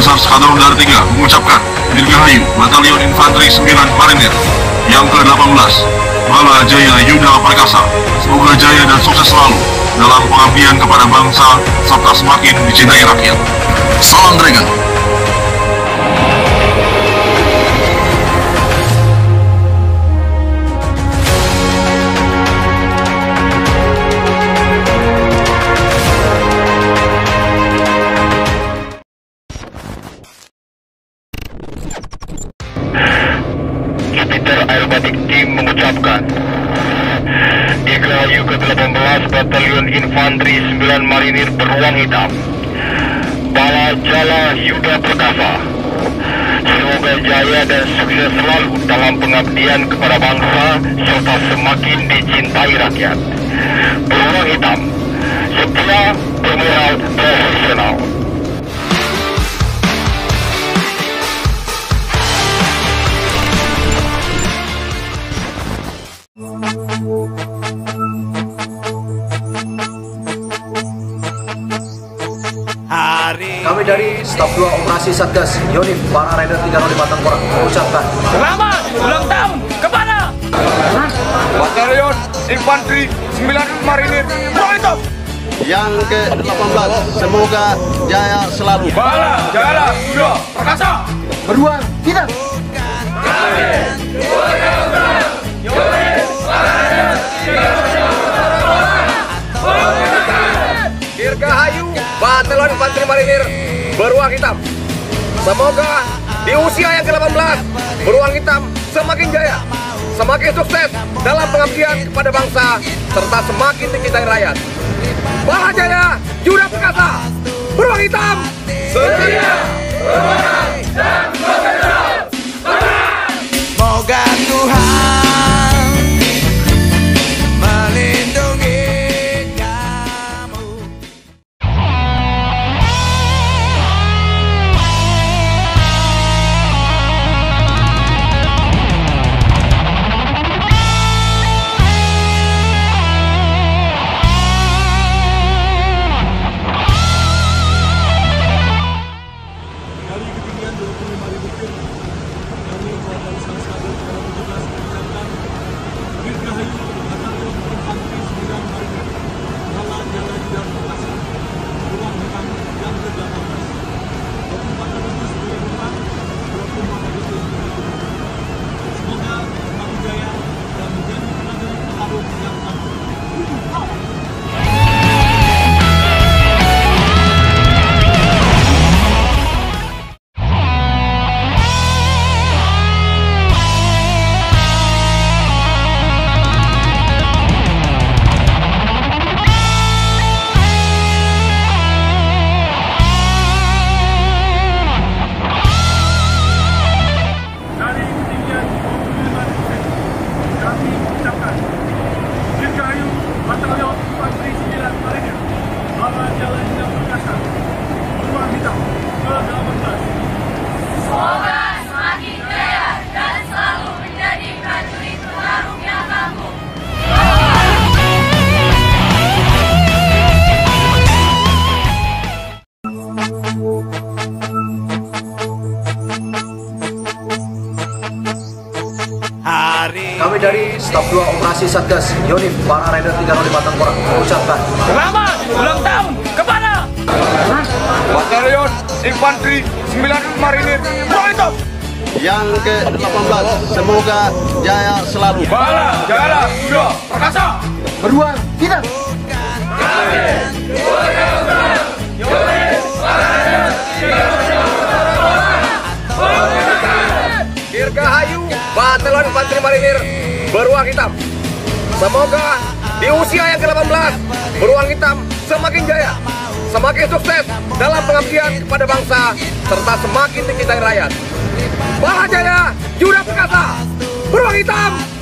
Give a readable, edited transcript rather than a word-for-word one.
Besar Skadron Darat 3 mengucapkan Dirgahayu Batalion Infanteri 9 Marinir yang ke-18 Bala Jaya Yuda Perkasa. Semoga jaya dan sukses selalu dalam pengabdian kepada bangsa serta semakin dicintai rakyat. Salam Dragon. Jupiter Aerobatic Team mengucapkan Dirgahayu ke-18 Batalion Infanteri 9 Marinir Beruang Hitam Bala Jaya Yuda Perkasa. Semoga jaya dan sukses selalu dalam pengabdian kepada bangsa serta semakin dicintai rakyat. Beruang Hitam, setia, bermoral, profesional. Kami dari Staf 2 Operasi Satgas Yonif Para Rider 305 Tengkorak mengucapkan selamat ulang tahun kepada Batalion Infanteri 9 Marinir Beruang Hitam yang ke-18. Semoga jaya selalu. Bala Jaya Yuda Perkasa. Beruang Hitam. Dirgahayu Batalion Infanteri Marinir Beruang Hitam. Semoga di usia yang ke-18 Beruang Hitam semakin jaya, semakin sukses dalam pengabdian kepada bangsa serta semakin dicintai rakyat. Bala Jaya Yuda Perkasa. Beruang Hitam, setia, bermoral, dan profesional. Moga Tuhan melindungi kamu. Kami dari Staf 2 Operasi Satgas Yonif Para Rider 305 Tengkorak mengucapkan selamat ulang tahun kepada Batalion Infanteri 9 Marinir Beruang Hitam yang ke-18. Semoga jaya selalu. Bala Jaya Yuda Perkasa. Beruang Hitam. Dirgahayu Batalion Infanteri Marinir Beruang Hitam. Semoga di usia yang ke-18 Beruang Hitam semakin jaya, semakin sukses dalam pengabdian kepada bangsa serta semakin dicintai rakyat. Bala Jaya Yuda Perkasa. Beruang Hitam,